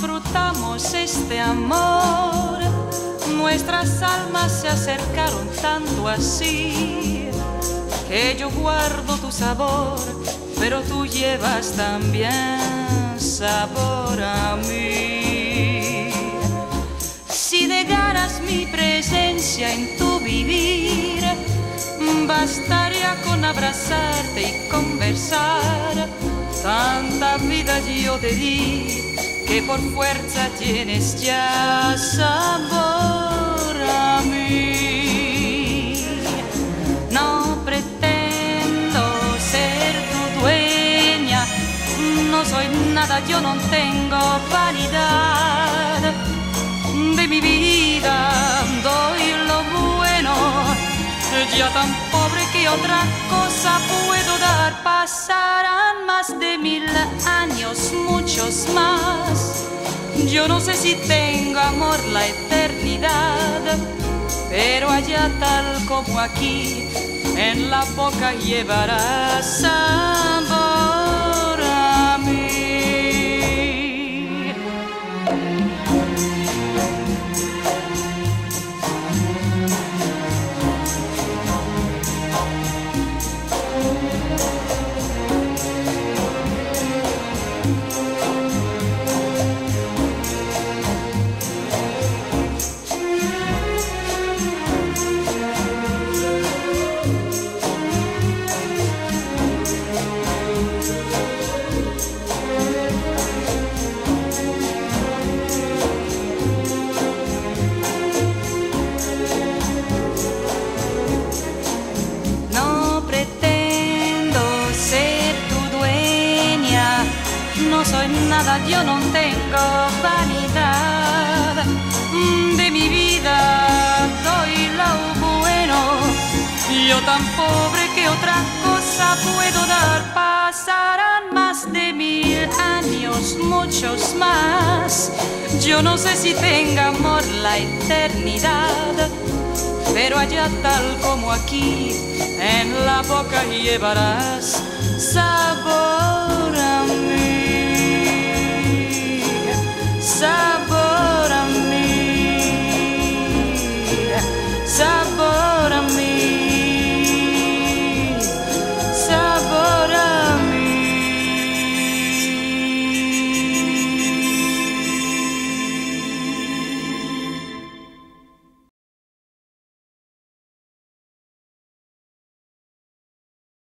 disfrutamos este amor. Nuestras almas se acercaron tanto así que yo guardo tu sabor, pero tú llevas también sabor a mí. Si negaras mi presencia en tu vivir, bastaría con abrazarte y conversar. Tanta vida yo te di que por fuerza tienes ya sabor a mí. No pretendo ser tu dueña, no soy nada, yo no tengo vanidad. De mi vida doy lo bueno, ya tan pobre que otra cosa puedo dar. Pasarán más de 1000 años, muchos más. Yo no sé si tengo amor la eternidad, pero allá tal como aquí, en la boca llevarás sabor a mí. No soy nada, yo no tengo vanidad. De mi vida doy lo bueno, yo tan pobre que otra cosa puedo dar. Pasarán más de 1000 años, muchos más. Yo no sé si tenga amor la eternidad, pero allá tal como aquí, en la boca llevarás sabor.